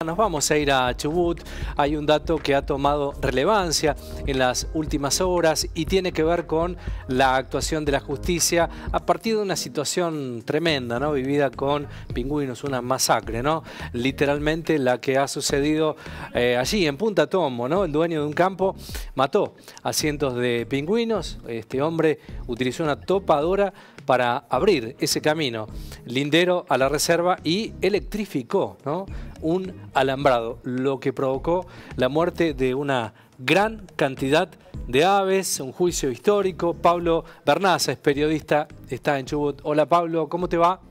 Nos vamos a ir a Chubut. Hay un dato que ha tomado relevancia en las últimas horas y tiene que ver con la actuación de la justicia a partir de una situación tremenda, ¿no? Vivida con pingüinos, una masacre, ¿no? Literalmente la que ha sucedido allí en Punta Tombo, ¿no? El dueño de un campo mató a cientos de pingüinos. Este hombre utilizó una topadora para abrir ese camino lindero a la reserva y electrificó, ¿no?, un alambrado, lo que provocó la muerte de una gran cantidad de aves. Un juicio histórico. Pablo Bernaza es periodista, está en Chubut. Hola Pablo, ¿cómo te va?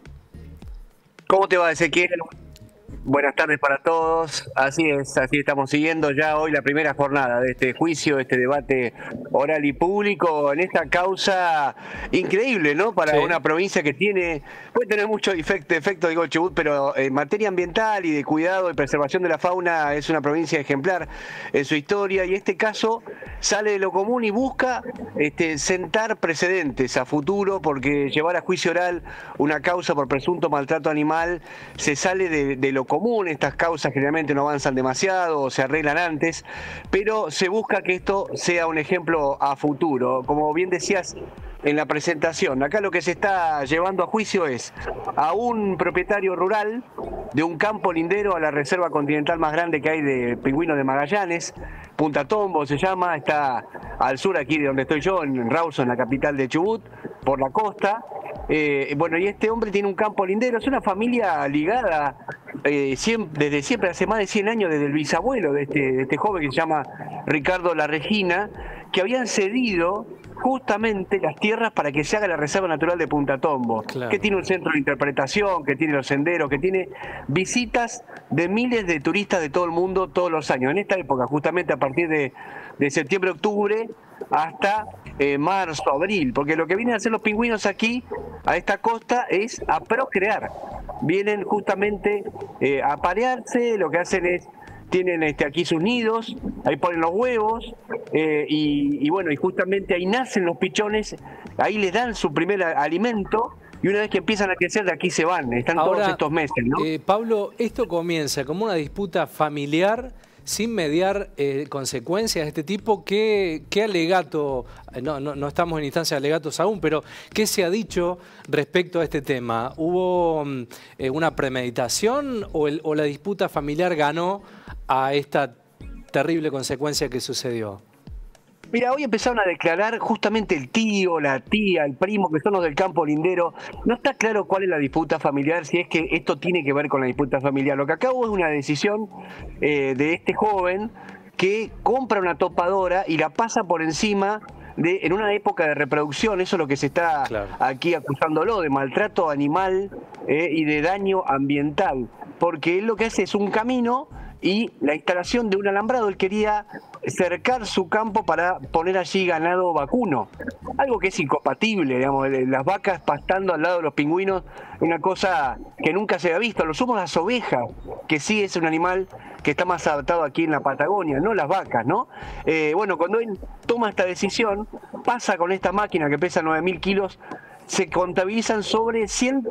¿Cómo te va, Ezequiel? Buenas tardes para todos. Así es, así estamos siguiendo ya hoy la primera jornada de este juicio, este debate oral y público en esta causa increíble, ¿no? Para una provincia que puede tener mucho efecto, digo, Chubut, pero en materia ambiental y de cuidado y preservación de la fauna es una provincia ejemplar en su historia, y este caso sale de lo común y busca sentar precedentes a futuro, porque llevar a juicio oral una causa por presunto maltrato animal se sale de lo común. Estas causas generalmente no avanzan demasiado o se arreglan antes, pero se busca que esto sea un ejemplo a futuro. Como bien decías en la presentación, acá lo que se está llevando a juicio es a un propietario rural de un campo lindero a la reserva continental más grande que hay de pingüinos de Magallanes. Punta Tombo se llama, está al sur aquí de donde estoy yo, en Rawson, la capital de Chubut, por la costa. Bueno, y este hombre tiene un campo lindero, es una familia ligada desde siempre, hace más de 100 años, desde el bisabuelo de este joven que se llama Ricardo La Regina, que habían cedido justamente las tierras para que se haga la Reserva Natural de Punta Tombo, que tiene un centro de interpretación, que tiene los senderos, que tiene visitas de miles de turistas de todo el mundo todos los años. En esta época, justamente a partir de septiembre, octubre, hasta marzo, abril, porque lo que vienen a hacer los pingüinos aquí, a esta costa, es a procrear. Vienen justamente a aparearse, lo que hacen es, tienen aquí sus nidos, ahí ponen los huevos, y bueno, y justamente ahí nacen los pichones, ahí les dan su primer alimento, y una vez que empiezan a crecer, de aquí se van, están todos estos meses, ¿no? Pablo, esto comienza como una disputa familiar sin mediar consecuencias de este tipo. ¿Qué alegato, no estamos en instancia de alegatos aún, pero qué se ha dicho respecto a este tema? ¿Hubo una premeditación o la disputa familiar ganó a esta terrible consecuencia que sucedió? Mira, hoy empezaron a declarar justamente el tío, la tía, el primo, que son los del campo lindero. No está claro cuál es la disputa familiar, si es que esto tiene que ver con la disputa familiar. Lo que acabo es una decisión de este joven que compra una topadora y la pasa por encima en una época de reproducción. Eso es lo que se está aquí acusándolo, de maltrato animal y de daño ambiental. Porque él lo que hace es un camino y la instalación de un alambrado. Él quería cercar su campo para poner allí ganado vacuno, algo que es incompatible, digamos, las vacas pastando al lado de los pingüinos, una cosa que nunca se había visto. Lo sumo las ovejas, que sí es un animal que está más adaptado aquí en la Patagonia, no las vacas, ¿no? Bueno, cuando él toma esta decisión, pasa con esta máquina que pesa 9.000 kilos, se contabilizan sobre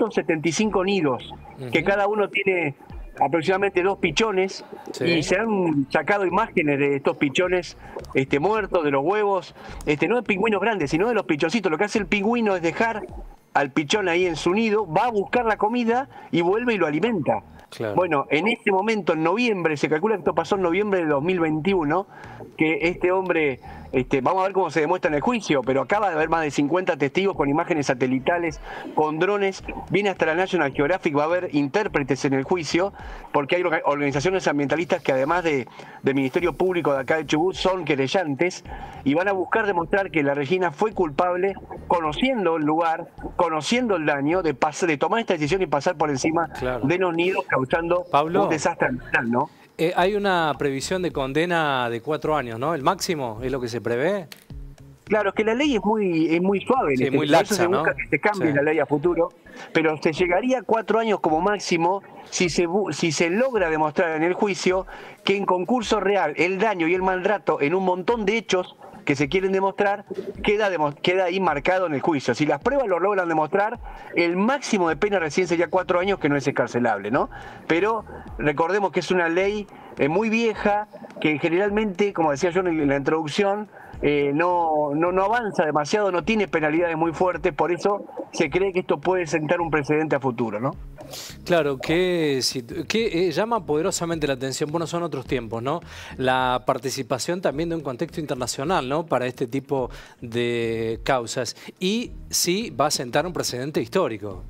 175 nidos, que cada uno tiene aproximadamente 2 pichones, y se han sacado imágenes de estos pichones muertos, de los huevos, no de pingüinos grandes, sino de los pichoncitos. Lo que hace el pingüino es dejar al pichón ahí en su nido, va a buscar la comida y vuelve y lo alimenta. Bueno, en este momento, en noviembre, se calcula que esto pasó en noviembre de 2021, que este hombre, vamos a ver cómo se demuestra en el juicio, pero acaba de haber más de 50 testigos con imágenes satelitales, con drones, viene hasta la National Geographic, va a haber intérpretes en el juicio, porque hay organizaciones ambientalistas que, además del Ministerio Público de acá de Chubut, son querellantes y van a buscar demostrar que la Regina fue culpable, conociendo el lugar, conociendo el daño, de tomar esta decisión y pasar por encima de los nidos, causando un desastre ambiental, ¿no? Hay una previsión de condena de 4 años, ¿no? ¿El máximo es lo que se prevé? Claro, es que la ley es muy suave, muy laxa, se busca que se cambie la ley a futuro, pero se llegaría a 4 años como máximo si se logra demostrar en el juicio que en concurso real el daño y el maltrato en un montón de hechos que se quieren demostrar, queda ahí marcado en el juicio. Si las pruebas lo logran demostrar, el máximo de pena recién sería 4 años, que no es escarcelable, ¿no? Pero recordemos que es una ley muy vieja, que generalmente, como decía yo en la introducción, no avanza demasiado, no tiene penalidades muy fuertes, por eso se cree que esto puede sentar un precedente a futuro, ¿no? Claro, que llama poderosamente la atención, bueno, son otros tiempos, ¿no? La participación también de un contexto internacional, ¿no? Para este tipo de causas. Y sí va a sentar un precedente histórico.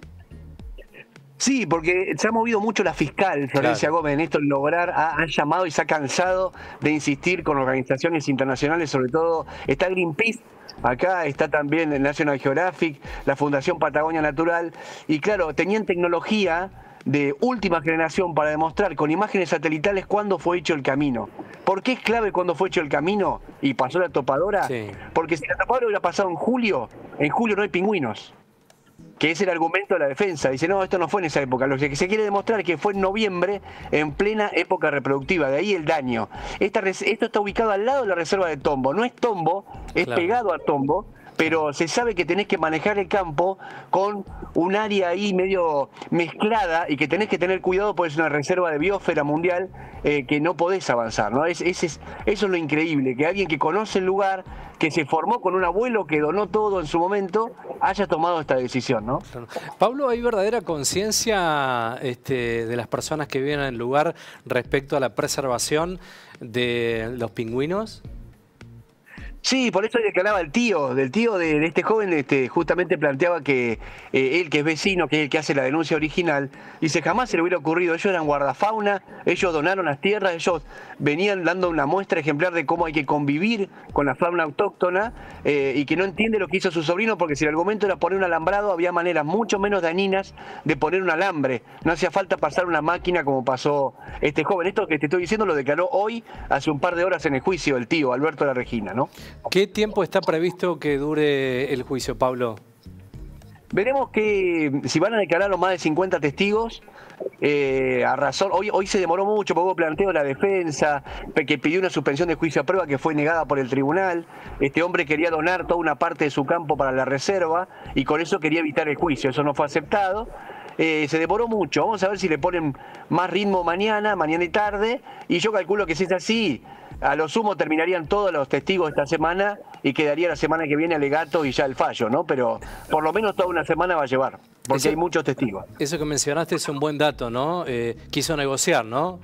Sí, porque se ha movido mucho la fiscal Florencia Gómez en esto, en lograr, ha llamado y se ha cansado de insistir con organizaciones internacionales, sobre todo está Greenpeace, acá está también el National Geographic, la Fundación Patagonia Natural, y claro, tenían tecnología de última generación para demostrar con imágenes satelitales cuándo fue hecho el camino. ¿Por qué es clave cuándo fue hecho el camino y pasó la topadora? Sí. Porque si la topadora hubiera pasado en julio no hay pingüinos. Que es el argumento de la defensa. Dice, no, esto no fue en esa época. Lo que se quiere demostrar es que fue en noviembre, en plena época reproductiva. De ahí el daño. Esto está ubicado al lado de la reserva de Tombo. No es Tombo, es pegado a Tombo, pero se sabe que tenés que manejar el campo con un área ahí medio mezclada y que tenés que tener cuidado porque es una reserva de biosfera mundial que no podés avanzar, ¿no? Eso es lo increíble, que alguien que conoce el lugar, que se formó con un abuelo que donó todo en su momento, haya tomado esta decisión, ¿no? Pablo, ¿hay verdadera conciencia de las personas que viven en el lugar respecto a la preservación de los pingüinos? Sí, por eso declaraba del tío de este joven, justamente planteaba que él, que es vecino, que es el que hace la denuncia original, dice, jamás se le hubiera ocurrido, ellos eran guardafauna, ellos donaron las tierras, ellos venían dando una muestra ejemplar de cómo hay que convivir con la fauna autóctona y que no entiende lo que hizo su sobrino, porque si el argumento era poner un alambrado, había maneras mucho menos dañinas de poner un alambre, no hacía falta pasar una máquina como pasó este joven. Esto que te estoy diciendo lo declaró hoy, hace un par de horas en el juicio, el tío, Alberto de la Regina, ¿no? ¿Qué tiempo está previsto que dure el juicio, Pablo? Veremos que si van a declarar los más de 50 testigos, a razón, hoy se demoró mucho porque hubo planteo de la defensa, que pidió una suspensión de juicio a prueba que fue negada por el tribunal. Este hombre quería donar toda una parte de su campo para la reserva y con eso quería evitar el juicio, eso no fue aceptado. Se demoró mucho, vamos a ver si le ponen más ritmo mañana y tarde, y yo calculo que si es así, a lo sumo terminarían todos los testigos esta semana y quedaría la semana que viene alegato y ya el fallo, ¿no? Pero por lo menos toda una semana va a llevar, porque hay muchos testigos. Eso que mencionaste es un buen dato, ¿no? Quiso negociar, ¿no?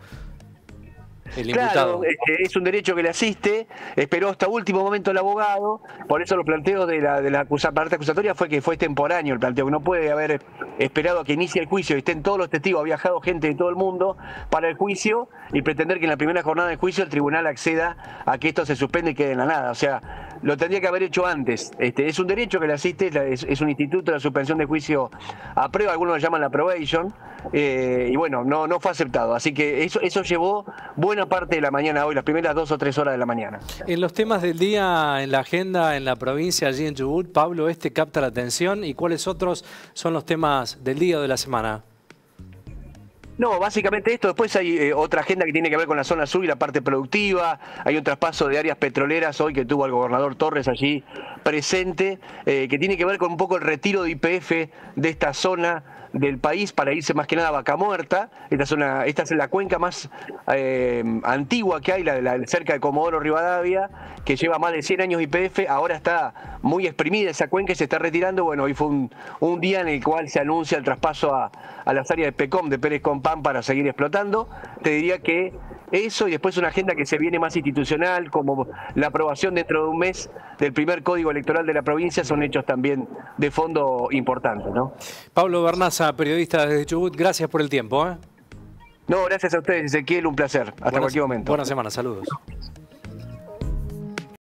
El imputado. Claro, es un derecho que le asiste, esperó hasta último momento el abogado, por eso los planteos de la parte acusatoria fue que fue extemporáneo el planteo, que no puede haber esperado a que inicie el juicio y estén todos los testigos, ha viajado gente de todo el mundo para el juicio y pretender que en la primera jornada del juicio el tribunal acceda a que esto se suspende y quede en la nada. O sea, lo tendría que haber hecho antes. Es un derecho que le asiste, es un instituto de la suspensión de juicio a prueba, algunos lo llaman la probation, y bueno, no fue aceptado. Así que eso llevó buena parte de la mañana hoy, las primeras 2 o 3 horas de la mañana. En los temas del día, en la agenda, en la provincia, allí en Chubut, Pablo, capta la atención, ¿y cuáles otros son los temas del día o de la semana? No, básicamente esto. Después hay otra agenda que tiene que ver con la zona sur y la parte productiva. Hay un traspaso de áreas petroleras hoy que tuvo el gobernador Torres allí presente, que tiene que ver con un poco el retiro de YPF de esta zona del país para irse más que nada a Vaca Muerta. Esta es la cuenca más antigua que hay, cerca de Comodoro Rivadavia, que lleva más de 100 años YPF. Ahora está muy exprimida esa cuenca y se está retirando. Bueno, hoy fue un día en el cual se anuncia el traspaso a las áreas de PECOM, de Pérez Compán, para seguir explotando. Te diría que eso, y después una agenda que se viene más institucional, como la aprobación dentro de un mes del primer código electoral de la provincia, son hechos también de fondo importantes, ¿no? Pablo Bernaza, periodista desde Chubut, gracias por el tiempo, ¿eh? No, gracias a ustedes, Ezequiel, un placer. Hasta cualquier momento. Buena semana, saludos.